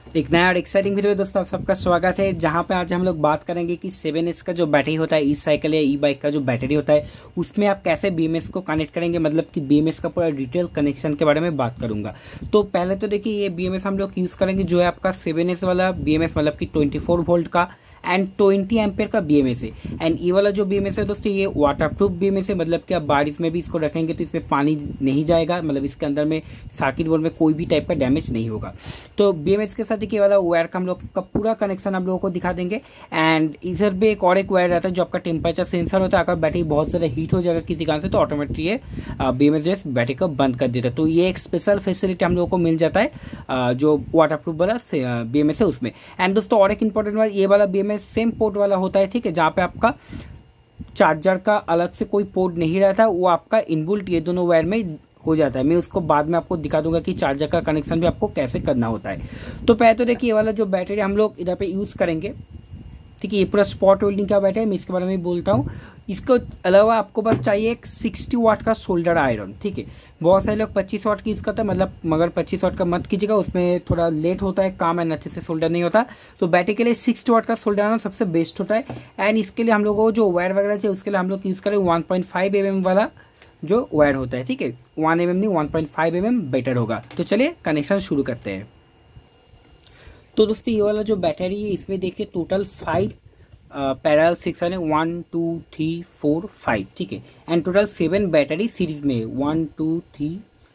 एक नया और एक्साइटिंग वीडियो में दोस्तों आप सबका स्वागत है, जहां पे आज हम लोग बात करेंगे कि 7S का जो बैटरी होता है, ई साइकिल या ई बाइक का जो बैटरी होता है उसमें आप कैसे बीएमएस को कनेक्ट करेंगे। मतलब कि बीएमएस का पूरा डिटेल कनेक्शन के बारे में बात करूंगा। तो पहले तो देखिए, ये बीएमएस हम लोग यूज करेंगे जो है आपका 7S वाला बीएमएस, मतलब कि 24 वोल्ट का एंड 20 एम्पेयर का बीएमएस है। एंड ये वाला जो बीएमएस है दोस्तों, ये वाटरप्रूफ बीएमएस है। मतलब कि आप बारिश में भी इसको रखेंगे तो इसमें पानी नहीं जाएगा, मतलब इसके अंदर में सर्किट बोर्ड में कोई भी टाइप का डैमेज नहीं होगा। तो बीएमएस के साथ ये वाला वायर का हम लोग का पूरा कनेक्शन आप लोगों को दिखा देंगे। एंड इधर भी एक और एक वायर रहता है जो आपका टेम्परेचर सेंसर होता है। अगर बैटरी बहुत ज्यादा हीट हो जाएगा किसी कारण से तो ऑटोमेटिक ये बीएमएस जो है बैटरी को बंद कर देता है। तो ये एक स्पेशल फैसिलिटी हम लोगों को मिल जाता है जो वाटरप्रूफ वाला बीएमएस है उसमें। एंड दोस्तों और एक इंपॉर्टेंट बात, ये वाला बीएमएस सेम पोर्ट वाला होता है, ठीक है, जहां पे आपका चार्जर का अलग से कोई पोर्ट नहीं रहता, वो आपका इनबिल्ट ये दोनों वायर में हो जाता है। मैं उसको बाद में आपको दिखा दूंगा कि चार्जर का कनेक्शन भी आपको कैसे करना होता है। तो पहले तो देखिए, ये वाला जो बैटरी हम लोग इधर पे यूज करेंगे, ठीक है, ये पूरा स्पॉट वेल्डिंग का बैटरी है, मैं इसके बारे में बोलता हूँ। इसके अलावा आपको बस चाहिए एक 60 वाट का सोल्डर आयरन, ठीक है। बहुत सारे लोग 25 वाट की यूज करते हैं, मतलब मगर 25 वाट का मत कीजिएगा, उसमें थोड़ा लेट होता है काम एंड अच्छे से सोल्डर नहीं होता। तो बैटरी के लिए 60 वाट का सोल्डर आयरन सबसे बेस्ट होता है। एंड इसके लिए हम लोगों को जो वायर वगैरह चाहिए उसके लिए हम लोग यूज करें 1.5 mm वाला जो वायर होता है, ठीक है। 1 mm नहीं, 1.5 mm बेटर होगा। तो चलिए कनेक्शन शुरू करते हैं। तो दोस्तों ये वाला जो बैटरी है इसमें देखिए टोटल 5 पैरेलल सेक्शन है, 1 2 3 4 5, ठीक है। एंड टोटल 7 बैटरी सीरीज में 1 2 3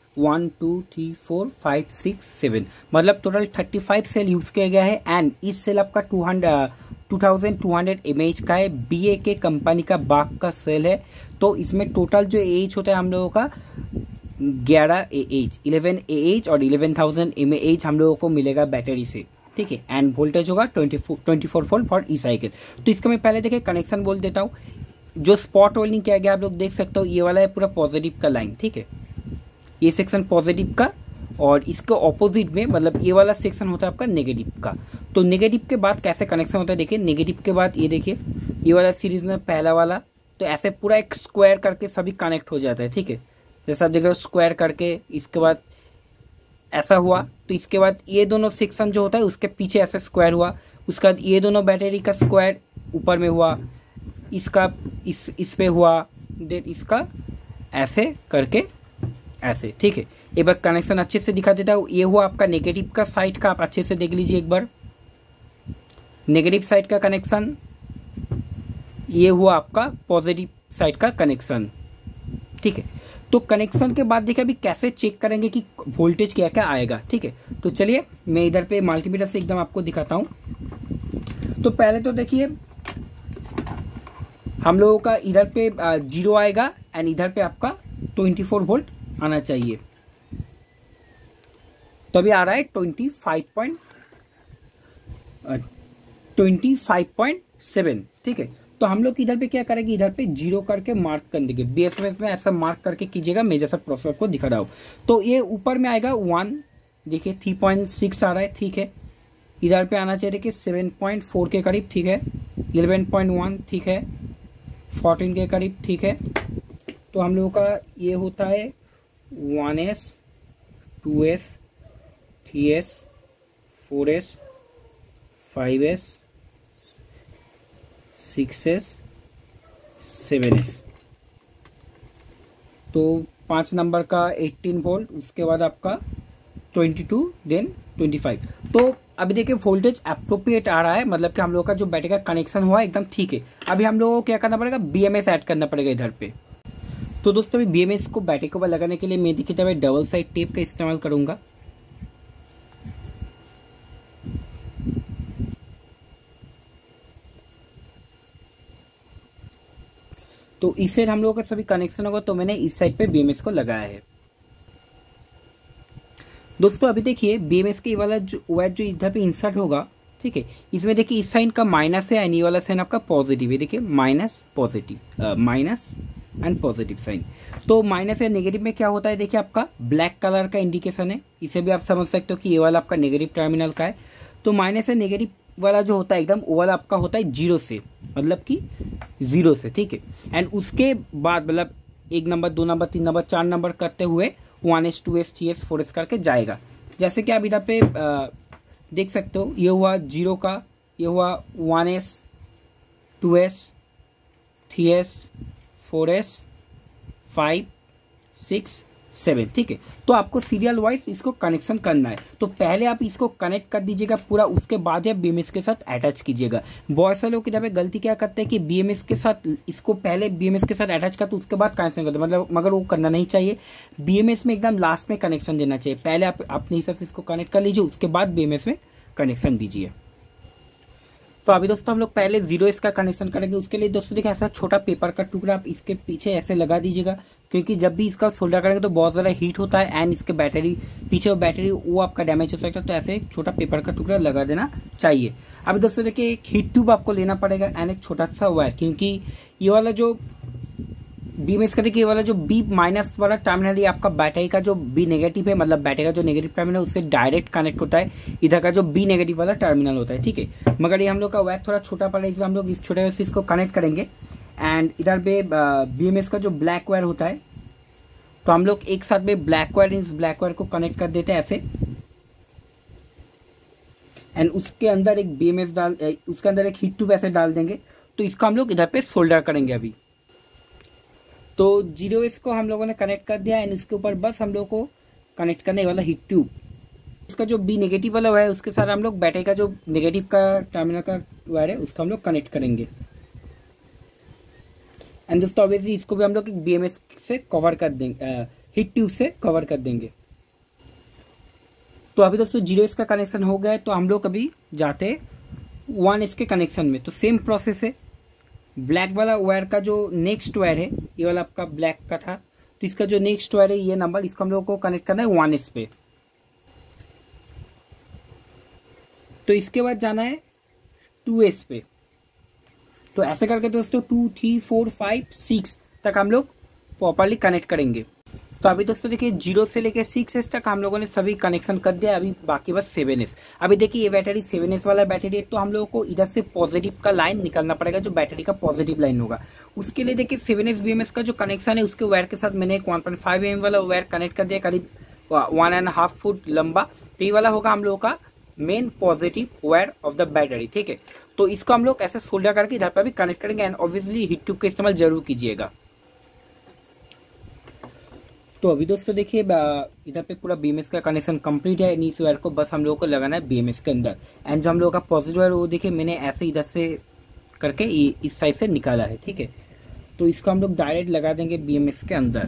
4 5 6 7, मतलब टोटल 35 सेल यूज किया गया है। एंड इस सेल आपका 2200 mAh का है, BAK कंपनी का बाग का सेल है। तो इसमें टोटल जो AH होता है हम लोगों का 11 AH, 11 AH और 11,000 mAh हम लोगों को मिलेगा बैटरी से, ठीक है। एंड वोल्टेज होगा 24 वोल्ट फॉर ई साइकिल। तो इसका मैं पहले देखिए कनेक्शन बोल देता हूँ। जो स्पॉट वेल्डिंग किया गया आप लोग देख सकते हो, ये वाला है पूरा पॉजिटिव का लाइन, ठीक है, ये सेक्शन पॉजिटिव का। और इसके ऑपोजिट में मतलब ये वाला सेक्शन होता है आपका नेगेटिव का। तो नेगेटिव के बाद कैसे कनेक्शन होता है देखिए, नेगेटिव के बाद ये देखिए, ये वाला सीरीज में पहला वाला, तो ऐसे पूरा एक स्क्वायर करके सभी कनेक्ट हो जाता है, ठीक है। जैसा आप देख रहे हो स्क्वायर करके, इसके बाद ऐसा हुआ। तो इसके बाद ये दोनों सेक्शन जो होता है उसके पीछे ऐसे स्क्वायर हुआ। उसके बाद ये दोनों बैटरी का स्क्वायर ऊपर में हुआ, इसका इस पे हुआ, देन इसका ऐसे करके ऐसे, ठीक है। एक बार कनेक्शन अच्छे से दिखा देता हूँ। ये हुआ आपका नेगेटिव का साइड का, आप अच्छे से देख लीजिए एक बार, नेगेटिव साइड का कनेक्शन। ये हुआ आपका पॉजिटिव साइड का कनेक्शन, ठीक है। तो कनेक्शन के बाद देखिए अभी कैसे चेक करेंगे कि वोल्टेज क्या क्या आएगा, ठीक है। तो चलिए मैं इधर पे मल्टीमीटर से एकदम आपको दिखाता हूं। तो पहले तो देखिए हम लोगों का इधर पे 0 आएगा एंड इधर पे आपका 24 वोल्ट आना चाहिए। तो अभी आ रहा है 25.7, ठीक है। तो हम लोग इधर पे क्या करेंगे, इधर पे 0 करके मार्क कर देंगे। BSMS में ऐसा मार्क करके कीजिएगा, मैं जैसा प्रोसेस को दिखा रहा हूँ। तो ये ऊपर में आएगा 1, देखिए 3.6 आ रहा है, ठीक है। इधर पे आना चाहिए देखिए 7.4 के करीब, ठीक है। 11.1, ठीक है। 14 के करीब, ठीक है। तो हम लोगों का ये होता है 1S 2S 3S 4S 5S 6S 7S। तो 5 नंबर का 18 वोल्ट, उसके बाद आपका 22, देन 25। तो अभी देखिए वोल्टेज अप्रोप्रिएट आ रहा है, मतलब कि हम लोग का जो बैटरी का कनेक्शन हुआ है एकदम ठीक है। अभी हम लोगों को क्या करना पड़ेगा, BMS ऐड करना पड़ेगा इधर पे। तो दोस्तों अभी BMS को बैटरी के ऊपर लगाने के लिए मैं देखिए तब डबल साइड टेप का इस्तेमाल करूंगा। तो इससे हम लोगों का सभी कनेक्शन होगा। तो मैंने इस साइड पे BMS को लगाया है। दोस्तों अभी देखिए BMS के वाला जो वायर जो इधर पे इंसर्ट होगा, ठीक है, इसमें देखिए इस साइन का माइनस है एंड ये वाला साइन आपका पॉजिटिव है। देखिए minus positive, minus and positive sign. तो माइनस या नेगेटिव में क्या होता है देखिए, आपका ब्लैक कलर का इंडिकेशन है। इसे भी आप समझ सकते हो कि ये वाला आपका नेगेटिव टर्मिनल का है। तो माइनस या नेगेटिव वाला जो होता है एकदम वो वाला आपका होता है 0 से, मतलब कि 0 से, ठीक है। एंड उसके बाद मतलब 1 नंबर 2 नंबर 3 नंबर 4 नंबर करते हुए 1S 2S 3S 4S करके जाएगा। जैसे कि आप इधर पे देख सकते हो ये हुआ 0 का, ये हुआ 1S 2S 3S 4S 5 6 7, ठीक है। तो आपको सीरियल वाइज इसको कनेक्शन करना है। तो पहले आप इसको कनेक्ट कर दीजिएगा पूरा, उसके बाद आप बीएमएस के साथ अटैच कीजिएगा। बहुत सारे लोग इधर गलती क्या करते हैं कि बीएमएस के साथ इसको पहले बीएमएस के साथ अटैच करते उसके बाद कनेक्शन करते, मतलब मगर वो करना नहीं चाहिए। बीएमएस में एकदम लास्ट में कनेक्शन देना चाहिए। पहले आप अपने हिसाब से इसको कनेक्ट कर लीजिए, उसके बाद बीएमएस में कनेक्शन दीजिए। तो अभी दोस्तों हम लोग पहले 0S का कनेक्शन करेंगे। उसके लिए दोस्तों देखिए ऐसा छोटा पेपर का टुकड़ा आप इसके पीछे ऐसे लगा दीजिएगा, क्योंकि जब भी इसका सोल्डर करेंगे तो बहुत ज़्यादा हीट होता है एंड इसके बैटरी पीछे वो बैटरी वो आपका डैमेज हो सकता है। तो ऐसे एक छोटा पेपर का टुकड़ा लगा देना चाहिए। अभी दोस्तों देखिए एक हीट ट्यूब आपको लेना पड़ेगा एंड एक छोटा सा वायर, क्योंकि ये वाला जो बीएमएस का देखिए वाला जो बी माइनस वाला टर्मिनल ये आपका बैटरी का जो बी नेगेटिव है, मतलब बैटरी का जो नेगेटिव टर्मिनल उससे डायरेक्ट कनेक्ट होता है। इधर का जो बी नेगेटिव वाला टर्मिनल होता है, ठीक है। मगर ये हम लोग का वायर थोड़ा छोटा पड़ा है, इसलिए हम लोग इस छोटे से इसको कनेक्ट करेंगे। एंड इधर पे बीएमएस का जो ब्लैक वायर होता है, तो हम लोग एक साथ में ब्लैक वायर इस ब्लैक वायर को कनेक्ट कर देते हैं ऐसे। एंड उसके अंदर एक बीएमएस उसके अंदर एक हीट ट्यूब ऐसे डाल देंगे। तो इसको हम लोग इधर पे सोल्डर करेंगे अभी। तो 0S को हम लोगों ने कनेक्ट कर दिया एंड इसके ऊपर बस हम लोग को कनेक्ट करने वाला हीट ट्यूब, इसका जो बी नेगेटिव वाला वायर है उसके साथ हम लोग बैटरी का जो नेगेटिव का टर्मिनल का वायर है उसको हम लोग कनेक्ट करेंगे। एंड दोस्तों ऑब्वियसली इसको भी हम लोग बीएमएस से कवर कर देंगे, हीट ट्यूब से कवर कर देंगे। तो अभी दोस्तों 0S का कनेक्शन हो गया है। तो हम लोग अभी जाते 1S के कनेक्शन में। तो सेम प्रोसेस है। ब्लैक वाला वायर का जो नेक्स्ट वायर है, ये वाला आपका ब्लैक का था, तो इसका जो नेक्स्ट वायर है ये नंबर, इसको हम लोग को कनेक्ट करना है 1S पे। तो इसके बाद जाना है 2S पे। तो ऐसे करके दोस्तों 2 3 4 5 6 तक हम लोग प्रॉपरली कनेक्ट करेंगे। तो अभी दोस्तों देखिए 0 से लेके 6S तक हम लोगों ने सभी कनेक्शन कर दिया। अभी बाकी बस 7S। अभी देखिए ये बैटरी 7S वाला बैटरी है, तो हम लोगों को इधर से पॉजिटिव का लाइन निकालना पड़ेगा, जो बैटरी का पॉजिटिव लाइन होगा। उसके लिए देखिए 7S BMS का जो कनेक्शन है उसके वायर के साथ मैंने एक 1.5 mm वाला वायर कनेक्ट कर दिया, करीब 1.5 फुट लंबा। तो ये वाला होगा हम लोगों का main positive wire of the battery, ठीक है। तो इसको हम लोग ऐसे सोल्डर करके इधर पर भी कनेक्ट करेंगे एंड ऑब्वियसली हीट ट्यूब का इस्तेमाल जरूर कीजिएगा। तो अभी दोस्तों देखिए इधर पे पूरा बीएमएस का कनेक्शन कंप्लीट है। इस वायर को बस हम लोगों को लगाना है बीएमएस के अंदर। एंड जो हम लोगों का पॉजिटिव वायर वो देखिए मैंने ऐसे इधर से करके इस साइड से निकाला है, ठीक है। तो इसको हम लोग डायरेक्ट लगा देंगे बीएमएस के अंदर।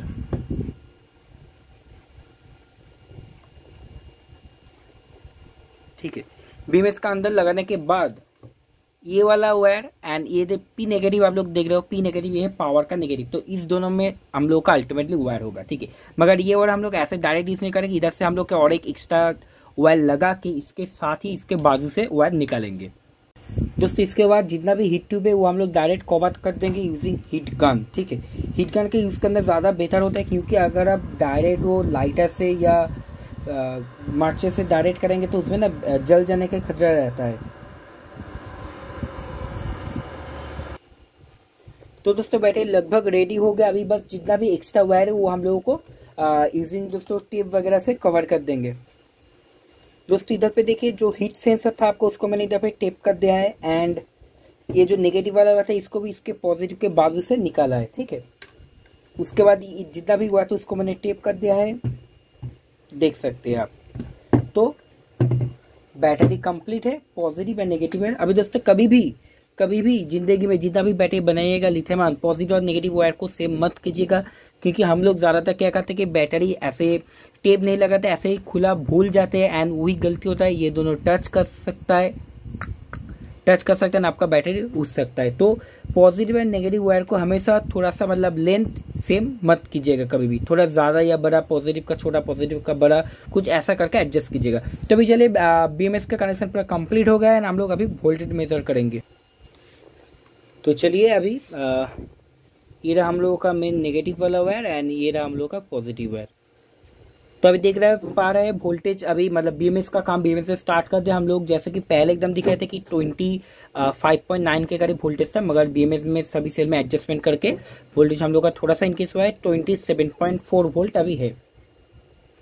ठीक है, बीएमएस का अंदर लगाने के बाद ये वाला वायर एंड ये पी नेगेटिव आप लोग देख रहे हो, पी नेगेटिव ये है पावर का नेगेटिव। तो इस दोनों में हम लोग का अल्टीमेटली वायर होगा, ठीक है। मगर ये वायर हम लोग ऐसे डायरेक्ट यूज नहीं करेंगे, इधर से हम लोग के और एक एक्स्ट्रा वायर लगा के इसके साथ ही इसके बाजू से वायर निकालेंगे। दोस्तों इसके बाद जितना भी हीट ट्यूब है वो हम लोग डायरेक्ट कवर कर देंगे यूजिंग हीट गन, ठीक है। हीट गन के यूज करना ज़्यादा बेहतर होता है, क्योंकि अगर आप डायरेक्ट वो लाइटर से या मार्चे से डायरेक्ट करेंगे तो उसमें ना जल जाने का खतरा रहता है। तो दोस्तों बैटरी लगभग रेडी हो गया। अभी बस जितना भी एक्स्ट्रा वायर है वो हम लोगों को यूजिंग दोस्तों टेप वगैरह से कवर कर देंगे। दोस्तों इधर पे देखिए जो हीट सेंसर था आपको उसको मैंने इधर पे टेप कर दिया है एंड ये जो नेगेटिव वाला हुआ था इसको भी इसके पॉजिटिव के बाजू से निकाला है, ठीक है। उसके बाद जितना भी हुआ था उसको मैंने टेप कर दिया है, देख सकते हैं आप। तो बैटरी कंप्लीट है, पॉजिटिव एंड नेगेटिव है। अभी दोस्तों कभी भी जिंदगी में जितना भी बैटरी बनाइएगा लिथियम आयन पॉजिटिव और नेगेटिव वायर को सेम मत कीजिएगा, क्योंकि हम लोग ज़्यादातर क्या करते हैं कि बैटरी ऐसे टेप नहीं लगाते, ऐसे ही खुला भूल जाते हैं एंड वही गलती होता है। ये दोनों टच कर सकता है ना आपका बैटरी उठ सकता है। तो पॉजिटिव एंड नेगेटिव वायर को हमेशा थोड़ा सा मतलब लेंथ सेम मत कीजिएगा, कभी भी थोड़ा ज़्यादा या बड़ा, पॉजिटिव का छोटा पॉजिटिव का बड़ा, कुछ ऐसा करके एडजस्ट कीजिएगा। तो अभी चलिए बीएमएस का कनेक्शन पूरा कंप्लीट हो गया है, हम लोग अभी वोल्टेज मेजर करेंगे। तो चलिए अभी ये रहा हम लोगों का मेन नेगेटिव वाला वायर एंड ये रहा हम लोगों का पॉजिटिव वायर। तो अभी देख पा रहे हैं वोल्टेज, अभी मतलब बीएमएस का काम बीएमएस से स्टार्ट कर दिया हम लोग। जैसे कि पहले एकदम दिख रहे थे कि 25.9 के करीब वोल्टेज था, मगर बीएमएस में सभी सेल में एडजस्टमेंट करके वोल्टेज हम लोग का थोड़ा सा इंक्रीज हुआ है, 27.4 वोल्ट अभी है,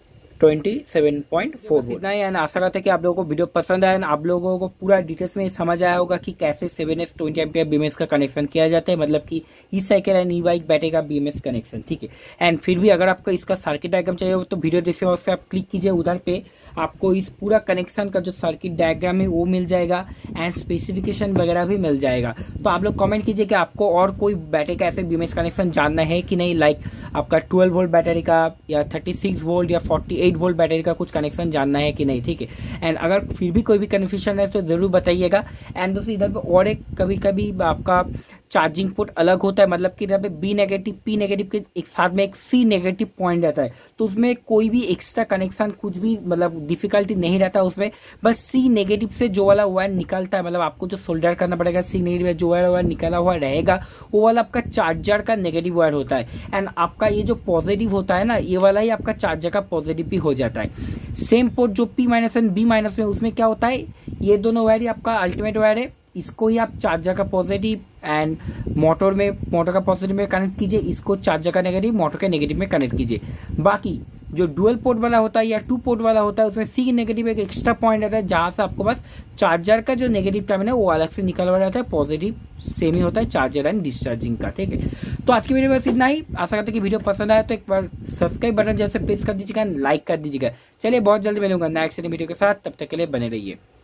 27.4 इतना ही। एंड आशा करते हैं कि आप लोगों को वीडियो पसंद आया एंड आप लोगों को पूरा डिटेल्स में समझ आया होगा कि कैसे 7S 20 एम्पियर बीएमएस का कनेक्शन किया जाता है, मतलब कि E cycle and E bike battery का बीएमएस कनेक्शन, ठीक है। एंड फिर भी अगर आपको इसका सर्किट डायग्राम चाहिए हो तो वीडियो डिस्क्रिप्शन से आप क्लिक कीजिए, उधर पे आपको इस पूरा कनेक्शन का जो सर्किट डायग्राम है वो मिल जाएगा एंड स्पेसिफिकेशन वगैरह भी मिल जाएगा। तो आप लोग कमेंट कीजिए कि आपको और कोई बैटरी का ऐसे बीएमएस कनेक्शन जानना है कि नहीं, लाइक आपका 12 वोल्ट बैटरी का या 36 वोल्ट या 48 वोल्ट बैटरी का कुछ कनेक्शन जानना है कि नहीं, ठीक है। एंड अगर फिर भी कोई भी कन्फ्यूजन है तो जरूर बताइएगा। एंड दोस्तों इधर पे और एक कभी कभी आपका चार्जिंग पोर्ट अलग होता है, मतलब कि इधर पे बी नेगेटिव पी नेगेटिव के एक साथ में एक सी नेगेटिव पॉइंट रहता है, तो उसमें कोई भी एक्स्ट्रा कनेक्शन कुछ भी मतलब डिफिकल्टी नहीं रहता उसमें, बस सी नेगेटिव से जो वाला वायर निकलता है, मतलब आपको जो सोल्डर करना पड़ेगा सी नेगेटिव जो वायर निकला हुआ रहेगा वो वाला आपका चार्जर का नेगेटिव वायर होता है। एंड आपका ये जो पॉजिटिव होता है ना, ये वाला ही आपका चार्जर का पॉजिटिव भी हो जाता है। सेम पोर्ट जो P minus and B minus में, उसमें क्या होता है, ये दोनों वायर ही आपका अल्टीमेट वायर है, इसको ही आप चार्जर का पॉजिटिव एंड मोटर का पॉजिटिव में कनेक्ट कीजिए, इसको चार्जर का नेगेटिव मोटर के नेगेटिव में कनेक्ट कीजिए। बाकी जो डुअल पोर्ट वाला होता है या 2 पोर्ट वाला होता है उसमें सी नेगेटिव एक एक्स्ट्रा पॉइंट रहता है, जहां से आपको बस चार्जर का जो नेगेटिव टर्मिनल है वो अलग से निकल हुआ रहता है, पॉजिटिव सेम ही होता है चार्जर एंड डिस्चार्जिंग का, ठीक है। तो आज की वीडियो में बस इतना ही। आशा करते हैं कि वीडियो पसंद आया तो एक बार सब्सक्राइब बटन जैसे प्रेस कर दीजिएगा, लाइक कर दीजिएगा। चलिए बहुत जल्दी मिलूंगा नेक्स्ट वीडियो के साथ, तब तक के लिए बने रहिए।